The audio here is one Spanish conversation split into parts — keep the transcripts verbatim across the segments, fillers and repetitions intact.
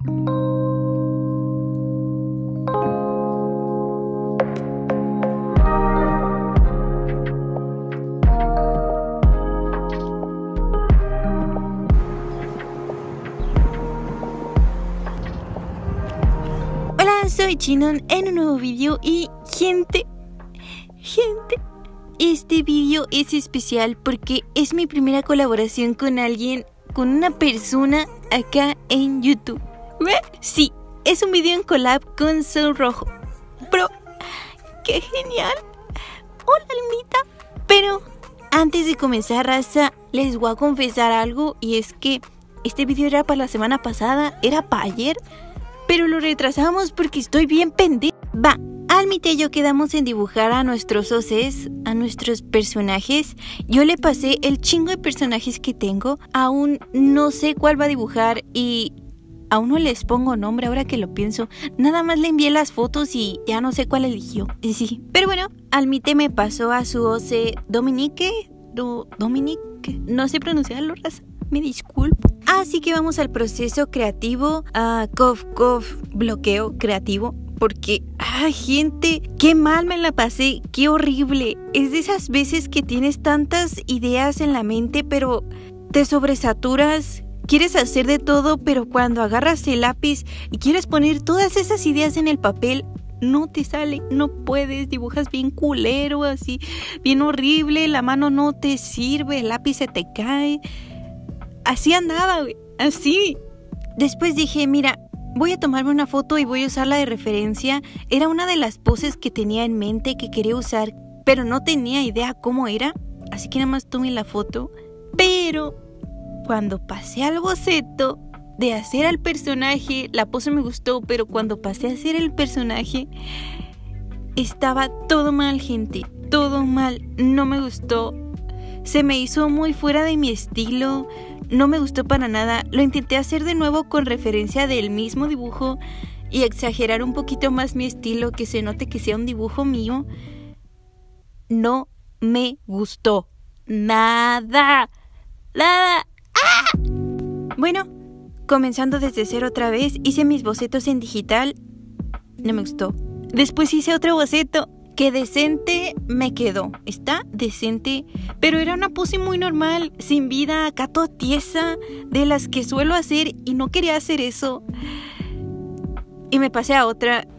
Soy Chinon en un nuevo vídeo y gente, gente, este vídeo es especial porque es mi primera colaboración con alguien, con una persona acá en YouTube. Sí, es un vídeo en collab con Sol Rojo. Bro, qué genial. Hola, almita. Pero antes de comenzar, raza, les voy a confesar algo, y es que este vídeo era para la semana pasada, era para ayer, pero lo retrasamos porque estoy bien pendiente. Va, Almita y yo quedamos en dibujar a nuestros O Cs, a nuestros personajes. Yo le pasé el chingo de personajes que tengo. Aún no sé cuál va a dibujar y aún no les pongo nombre ahora que lo pienso. Nada más le envié las fotos y ya no sé cuál eligió. Sí, pero bueno, Almita me pasó a su O C Dominique. Do, Dominique, no sé pronunciarlo, raza. Me disculpo. Así que vamos al proceso creativo, a cof, cof, bloqueo creativo. Porque, ay, gente, qué mal me la pasé, qué horrible. Es de esas veces que tienes tantas ideas en la mente, pero te sobresaturas. Quieres hacer de todo, pero cuando agarras el lápiz y quieres poner todas esas ideas en el papel, no te sale, no puedes, dibujas bien culero, así, bien horrible, la mano no te sirve, el lápiz se te cae. Así andaba, güey, así. Después dije, mira, voy a tomarme una foto y voy a usarla de referencia. Era una de las poses que tenía en mente que quería usar, pero no tenía idea cómo era, así que nada más tomé la foto. Pero cuando pasé al boceto de hacer al personaje, la pose me gustó, pero cuando pasé a hacer el personaje, estaba todo mal, gente, todo mal, no me gustó. Se me hizo muy fuera de mi estilo. No me gustó para nada. Lo intenté hacer de nuevo con referencia del mismo dibujo y exagerar un poquito más mi estilo, que se note que sea un dibujo mío. No me gustó. Nada. Nada. ¡Ah! Bueno, comenzando desde cero otra vez, hice mis bocetos en digital. No me gustó. Después hice otro boceto que decente me quedó. Está decente, pero era una pose muy normal, sin vida, acá toda tiesa, de las que suelo hacer, y no quería hacer eso. Y me pasé a otra.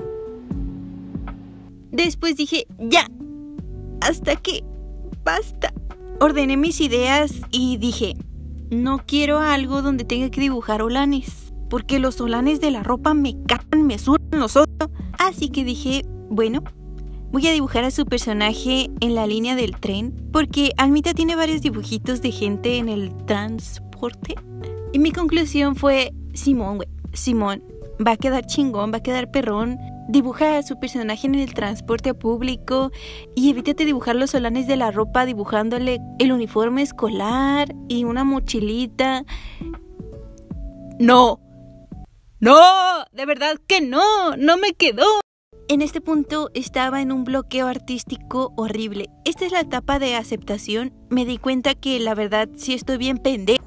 Después dije, ya, hasta que basta. Ordené mis ideas y dije, no quiero algo donde tenga que dibujar holanes, porque los holanes de la ropa me cagan, me sudan los ojos. Así que dije, bueno, voy a dibujar a su personaje en la línea del tren, porque Almita tiene varios dibujitos de gente en el transporte. Y mi conclusión fue, Simón, güey, Simón, va a quedar chingón, va a quedar perrón. Dibuja a su personaje en el transporte público y evítate dibujar los solanes de la ropa dibujándole el uniforme escolar y una mochilita. No, no, de verdad que no, no me quedó. En este punto estaba en un bloqueo artístico horrible. Esta es la etapa de aceptación. Me di cuenta que la verdad sí estoy bien pendeja.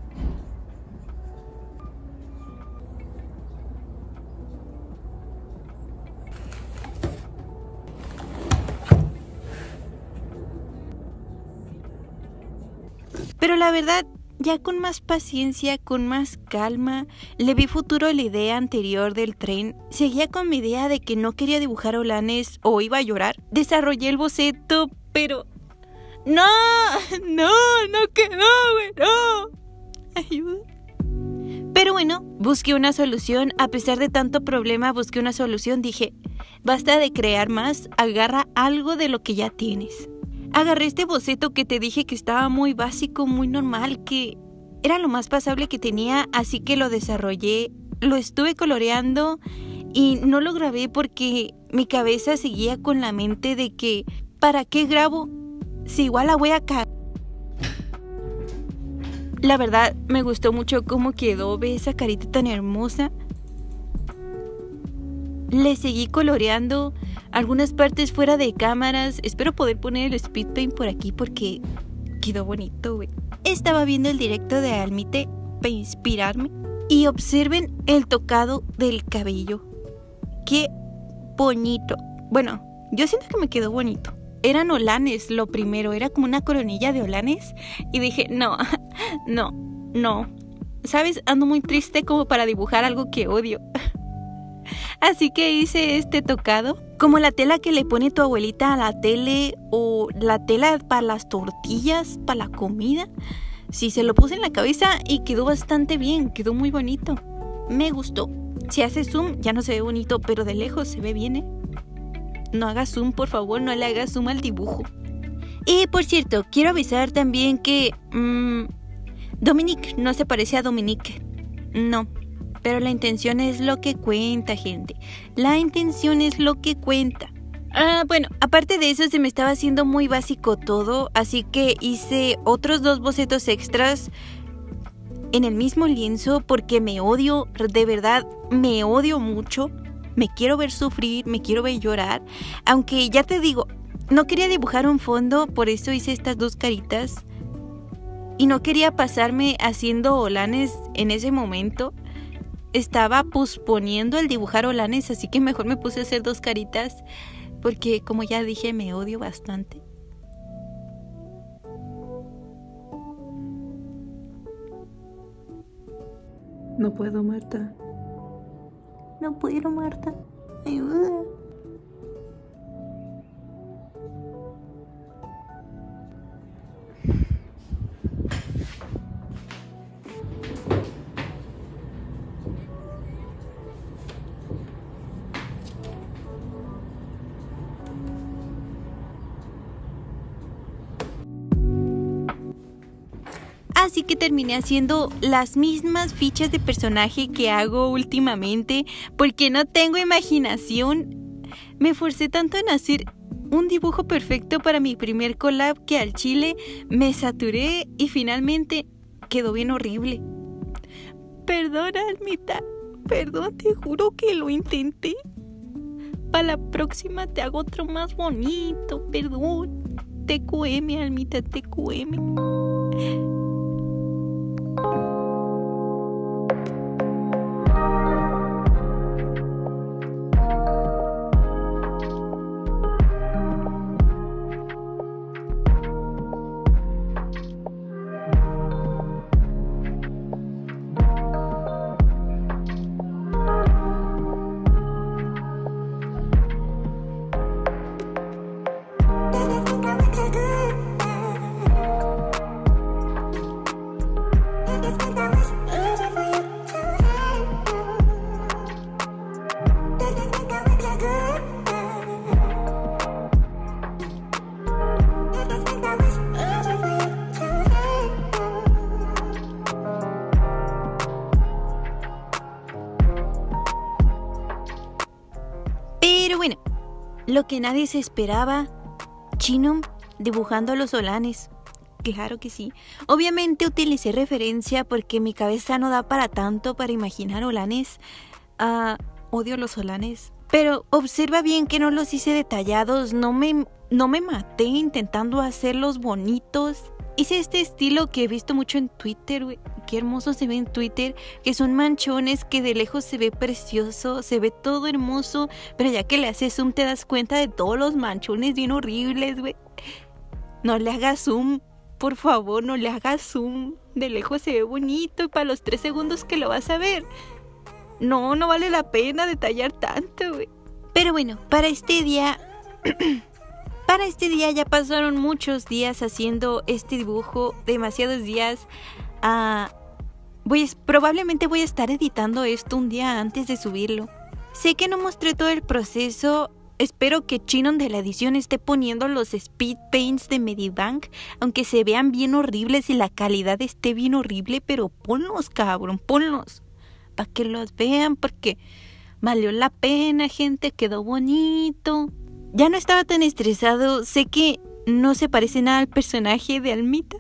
Pero la verdad, ya con más paciencia, con más calma, le vi futuro a la idea anterior del tren. Seguía con mi idea de que no quería dibujar holanes o iba a llorar. Desarrollé el boceto, pero... ¡No! ¡No! ¡No quedó, güey! ¡No! ¡Ayuda! Pero bueno, busqué una solución. A pesar de tanto problema, busqué una solución. Dije, basta de crear más, agarra algo de lo que ya tienes. Agarré este boceto que te dije que estaba muy básico, muy normal, que era lo más pasable que tenía, así que lo desarrollé, lo estuve coloreando y no lo grabé porque mi cabeza seguía con la mente de que ¿para qué grabo si igual la voy a cagar? La verdad, me gustó mucho cómo quedó, ve esa carita tan hermosa. Le seguí coloreando algunas partes fuera de cámaras. Espero poder poner el speed paint por aquí porque quedó bonito, güey. Estaba viendo el directo de Almita para inspirarme Y observen el tocado del cabello. ¡Qué bonito! Bueno, yo siento que me quedó bonito. Eran olanes lo primero, era como una coronilla de olanes. Y dije, no, no, no. ¿Sabes? Ando muy triste como para dibujar algo que odio. Así que hice este tocado, como la tela que le pone tu abuelita a la tele o la tela para las tortillas, para la comida. Sí, se lo puse en la cabeza y quedó bastante bien, quedó muy bonito. Me gustó. Si hace zoom ya no se ve bonito, pero de lejos se ve bien, ¿eh? No hagas zoom, por favor, no le hagas zoom al dibujo. Y por cierto, quiero avisar también que mmm, Dominique no se parece a Dominique. No, pero la intención es lo que cuenta, gente. La intención es lo que cuenta. Ah, bueno, aparte de eso se me estaba haciendo muy básico todo, así que hice otros dos bocetos extras en el mismo lienzo porque me odio, de verdad, me odio mucho. Me quiero ver sufrir, me quiero ver llorar. Aunque ya te digo, no quería dibujar un fondo, por eso hice estas dos caritas. Y no quería pasarme haciendo olanes en ese momento. Estaba posponiendo el dibujar olanes, así que mejor me puse a hacer dos caritas. Porque como ya dije, me odio bastante. No puedo, Marta. No puedo, Marta. Ayuda. Así que terminé haciendo las mismas fichas de personaje que hago últimamente porque no tengo imaginación. Me esforcé tanto en hacer un dibujo perfecto para mi primer collab que al chile me saturé y finalmente quedó bien horrible. Perdón, Almita, perdón, te juro que lo intenté. Para la próxima te hago otro más bonito, perdón. T Q M, Almita, T Q M. Pero bueno, lo que nadie se esperaba, Chino dibujando los olanes. Claro que sí. Obviamente utilicé referencia porque mi cabeza no da para tanto para imaginar olanes. Uh, odio los olanes. Pero observa bien que no los hice detallados, no me, no me maté intentando hacerlos bonitos. Hice este estilo que he visto mucho en Twitter, güey. Qué hermoso se ve en Twitter, que son manchones que de lejos se ve precioso, se ve todo hermoso, pero ya que le haces zoom te das cuenta de todos los manchones bien horribles, güey. No le hagas zoom, por favor, no le hagas zoom. De lejos se ve bonito y para los tres segundos que lo vas a ver, no, no vale la pena detallar tanto, güey. Pero bueno, para este día... Para este día ya pasaron muchos días haciendo este dibujo, demasiados días. Uh, voy a, probablemente voy a estar editando esto un día antes de subirlo. Sé que no mostré todo el proceso. Espero que Chinon de la edición esté poniendo los speed paints de Medibank, aunque se vean bien horribles y la calidad esté bien horrible, pero ponlos, cabrón, ponlos. Para que los vean, porque valió la pena, gente, quedó bonito. Ya no estaba tan estresado. Sé que no se parece nada al personaje de Almita.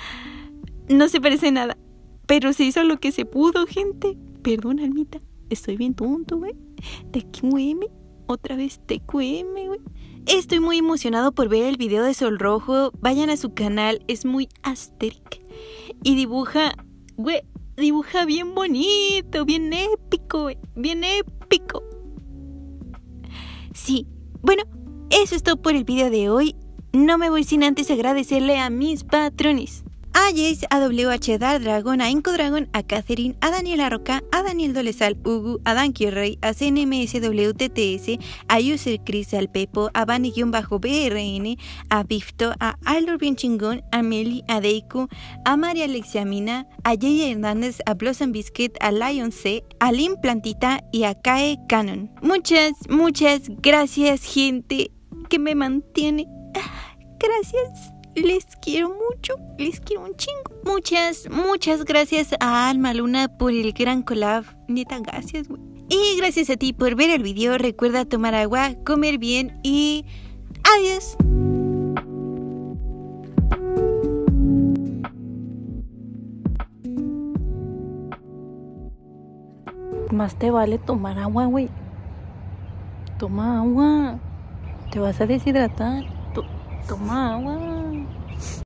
No se parece nada. Pero se hizo lo que se pudo, gente. Perdón, Almita. Estoy bien tonto, güey. T Q M. Otra vez T Q M, güey. Estoy muy emocionado por ver el video de Sol Rojo. Vayan a su canal. Es muy asteric. Y dibuja... Güey, dibuja bien bonito, bien épico, bien épico. Sí, bueno, eso es todo por el video de hoy. No me voy sin antes agradecerle a mis patrones. A Jace, a W H Dar Dragon, a Inco Dragon, a Catherine, a Daniela Roca, a Daniel Dolezal, Ugu, a Danky Rey, a C N M S W T T S, a User Chris, al Pepo, a Bani-B R N, a Bifto, a Alor Bien Chingón, a Meli, a Deiku, a María Alexia Mina, a Jay Hernández, a Blossom Biscuit, a Lion C, a Lin Plantita y a Kae Canon. Muchas, muchas gracias, gente que me mantiene. Gracias. Les quiero mucho, les quiero un chingo. Muchas, muchas gracias a Alma Luna por el gran collab. Neta, gracias, güey. Y gracias a ti por ver el video. Recuerda tomar agua, comer bien y adiós. Más te vale tomar agua, güey. Toma agua. Te vas a deshidratar. To- toma agua.